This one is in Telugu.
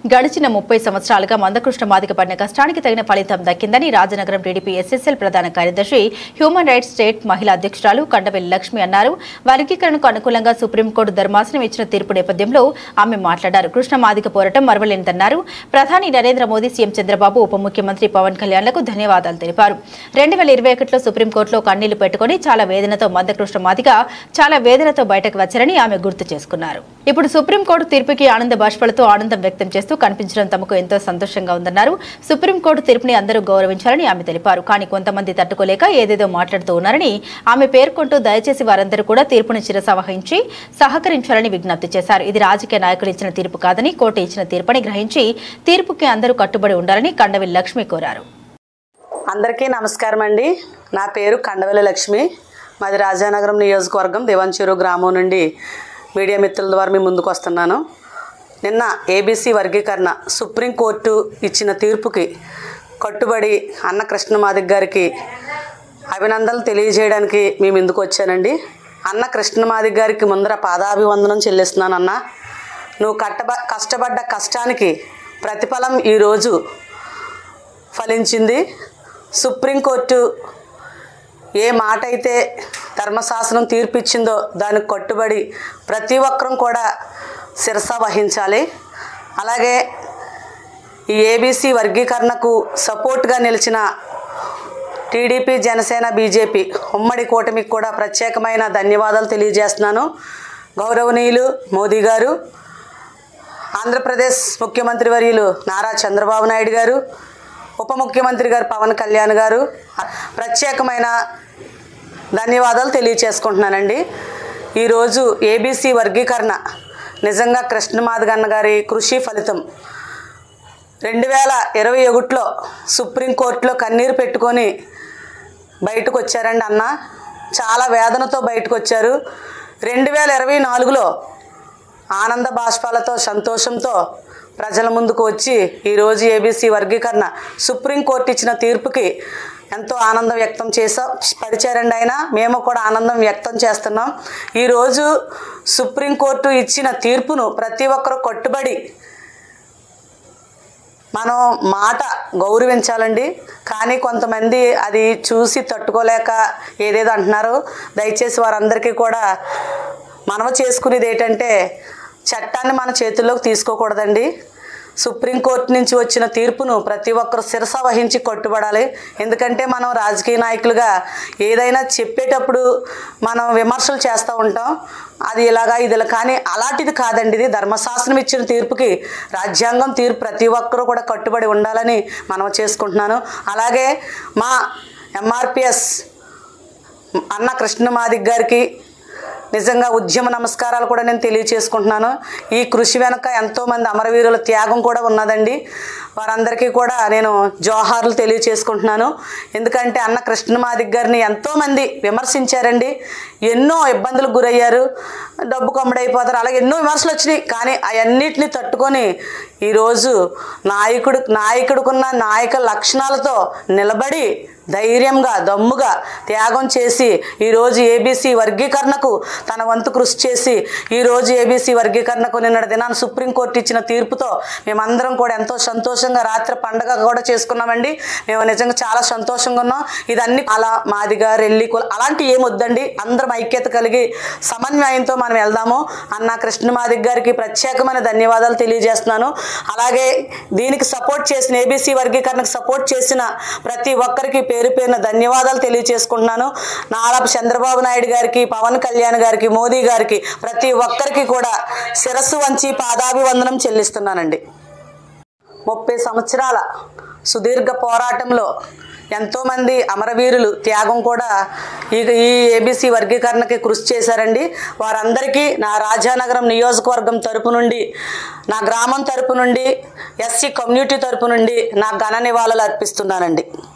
గడిచిన 30 సంవత్సరాలుగా మందకృష్ణ మాదిగ పడిన కష్టానికి తగిన ఫలితం దక్కిందని రాజనగరం టీడీపీ ఎస్ఎస్ఎల్ ప్రధాన కార్యదర్శి హ్యూమన్ రైట్స్ స్టేట్ మహిళా అధ్యక్షురాలు కండవెల్లి లక్ష్మి అన్నారు. వర్గీకరణకు అనుకూలంగా సుప్రీంకోర్టు ధర్మాసనం ఇచ్చిన తీర్పు నేపథ్యంలో ఆమె మాట్లాడారు. కృష్ణ మాదిగ పోరాటం మరవలేనిదన్నారు. ప్రధాని నరేంద్ర మోదీ, సీఎం చంద్రబాబు, ఉప ముఖ్యమంత్రి పవన్ కళ్యాణ్లకు ధన్యవాదాలు తెలిపారు. 2021లో సుప్రీంకోర్టులో కన్నీళ్లు పెట్టుకుని చాలా వేదనతో మందకృష్ణ మాదిగ చాలా వేదనతో బయటకు వచ్చారని ఆమె గుర్తు చేసుకున్నారు. ఇప్పుడు సుప్రీంకోర్టు తీర్పుకి ఆనంద బాష్పాలతో ఆనందం వ్యక్తం చేస్తూ కనిపించడం తమకు ఎంతో సంతోషంగా ఉందన్నారు. సుప్రీంకోర్టు తీర్పుని అందరూ గౌరవించాలని ఆమె తెలిపారు. కానీ కొంతమంది తట్టుకోలేక ఏదేదో మాట్లాడుతూ ఉన్నారని ఆమె పేర్కొంటూ దయచేసి వారందరూ కూడా తీర్పుని శిరసావహించి సహకరించాలని విజ్ఞప్తి చేశారు. ఇది రాజకీయ నాయకులు ఇచ్చిన తీర్పు కాదని, కోర్టు ఇచ్చిన తీర్పుని గ్రహించి తీర్పుకి అందరూ కట్టుబడి ఉండాలని కండవెల్లి లక్ష్మి కోరారు. అందరికీ నమస్కారం అండి. నా పేరు కండవెల్లి లక్ష్మి. మాది రాజానగరం నియోజకవర్గం దేవంచెరు గ్రామం నుండి మీడియా మిత్రుల ద్వారా మీ ముందుకు వస్తున్నాను. నిన్న ఏబీసీ వర్గీకరణ సుప్రీంకోర్టు ఇచ్చిన తీర్పుకి కట్టుబడి అన్న కృష్ణ మాదిగ గారికి అభినందనలు తెలియజేయడానికి మేము ముందుకు వచ్చానండి. అన్న కృష్ణ మాదిగ గారికి ముందర పాదాభివందనం చెల్లిస్తున్నాను. అన్న, నువ్వు కష్టపడ్డ కష్టానికి ప్రతిఫలం ఈరోజు ఫలించింది. సుప్రీంకోర్టు ఏ మాట అయితే ధర్మశాస్త్రం తీర్పిచ్చిందో దానికి కట్టుబడి ప్రతి ఒక్కరూ కూడా శిరస వహించాలి. అలాగే ఈ ఏబీసీ వర్గీకరణకు సపోర్ట్గా నిలిచిన టీడీపీ, జనసేన, బీజేపీ ఉమ్మడి కూటమికి కూడా ప్రత్యేకమైన ధన్యవాదాలు తెలియజేస్తున్నాను. గౌరవనీయులు మోదీ గారు, ఆంధ్రప్రదేశ్ ముఖ్యమంత్రి వర్యులు నారా చంద్రబాబు నాయుడు గారు, ఉప ముఖ్యమంత్రి గారు పవన్ కళ్యాణ్ గారు ప్రత్యేకమైన ధన్యవాదాలు తెలియచేసుకుంటున్నానండి. ఈరోజు ఏబీసీ వర్గీకరణ నిజంగా కృష్ణ మాదిగ అన్న గారి కృషి ఫలితం. 2021లో సుప్రీంకోర్టులో కన్నీరు పెట్టుకొని బయటకు వచ్చారండి అన్న. చాలా వేదనతో బయటకు వచ్చారు. 2024లో ఆనంద బాష్పాలతో, సంతోషంతో ప్రజల ముందుకు వచ్చి ఈరోజు ఏబీసీ వర్గీకరణ సుప్రీంకోర్టు ఇచ్చిన తీర్పుకి ఎంతో ఆనందం వ్యక్తం పరిచారండి ఆయన. మేము కూడా ఆనందం వ్యక్తం చేస్తున్నాం. ఈరోజు సుప్రీంకోర్టు ఇచ్చిన తీర్పును ప్రతి ఒక్కరూ కట్టుబడి మనం మాట గౌరవించాలండి. కానీ కొంతమంది అది చూసి తట్టుకోలేక ఏదేదో అంటున్నారు. దయచేసి వారందరికీ కూడా మనవి చేసుకునేది ఏంటంటే, చట్టాన్ని మన చేతుల్లోకి తీసుకోకూడదండి. సుప్రీంకోర్టు నుంచి వచ్చిన తీర్పును ప్రతి ఒక్కరు శిరస వహించి కట్టుబడాలి. ఎందుకంటే మనం రాజకీయ నాయకులుగా ఏదైనా చెప్పేటప్పుడు మనం విమర్శలు చేస్తూ ఉంటాం. అది ఇలాగా ఇది ఇలా, కానీ అలాంటిది కాదండి. ఇది ధర్మశాస్త్రం ఇచ్చిన తీర్పుకి, రాజ్యాంగం తీర్పు ప్రతి ఒక్కరూ కూడా కట్టుబడి ఉండాలని మనం చేసుకుంటున్నాను. అలాగే మా ఎంఆర్పిఎస్ అన్న కృష్ణ మాదిగ గారికి నిజంగా ఉద్యమ నమస్కారాలు కూడా నేను తెలియచేసుకుంటున్నాను. ఈ కృషి వెనక ఎంతోమంది అమరవీరుల త్యాగం కూడా ఉన్నదండి. వారందరికీ కూడా నేను జోహార్లు తెలియచేసుకుంటున్నాను. ఎందుకంటే అన్న కృష్ణ మాదిగ గారిని ఎంతోమంది విమర్శించారండి. ఎన్నో ఇబ్బందులకు గురయ్యారు, డబ్బు కమ్ముడైపోతారు, అలాగే ఎన్నో విమర్శలు వచ్చినాయి. కానీ అవన్నిటిని తట్టుకొని ఈరోజు నాయకుడుకున్న నాయక లక్షణాలతో నిలబడి ధైర్యంగా, దమ్ముగా త్యాగం చేసి ఈరోజు ఏబీసీ వర్గీకరణకు తన వంతు కృషి చేసి ఈరోజు ఏబీసీ వర్గీకరణకు నిన్నటి దినాన్ని సుప్రీంకోర్టు ఇచ్చిన తీర్పుతో మేమందరం కూడా ఎంతో సంతోషంగా రాత్రి పండగ కూడా చేసుకున్నామండి. మేము నిజంగా చాలా సంతోషంగా ఉన్నాం. ఇదన్నీ అలా మాదిగా, రెల్లి, కుల అలాంటి ఏమొద్దండి. అందరం ఐక్యత కలిగి సమన్వయంతో మనం వెళ్దాము. అన్న కృష్ణ మాదిగ గారికి ప్రత్యేకమైన ధన్యవాదాలు తెలియజేస్తున్నాను. అలాగే దీనికి సపోర్ట్ చేసిన, ఏబీసీ వర్గీకరణకు సపోర్ట్ చేసిన ప్రతి ఒక్కరికి పేరు పేరున ధన్యవాదాలు తెలియజేసుకుంటున్నాను. నారా చంద్రబాబు నాయుడు గారికి, పవన్ కళ్యాణ్ గారికి, మోదీ గారికి ప్రతి ఒక్కరికి కూడా శిరస్సు వంచి పాదాభివందనం చెల్లిస్తున్నానండి. 30 సంవత్సరాల సుదీర్ఘ పోరాటంలో ఎంతోమంది అమరవీరులు త్యాగం కూడా ఈ ఏబీసీ వర్గీకరణకి కృషి చేశారండి. వారందరికీ నా రాజానగరం నియోజకవర్గం తరపు నుండి, నా గ్రామం తరపు నుండి, ఎస్సీ కమ్యూనిటీ తరపు నుండి నా ఘన నివాళులు అర్పిస్తున్నానండి.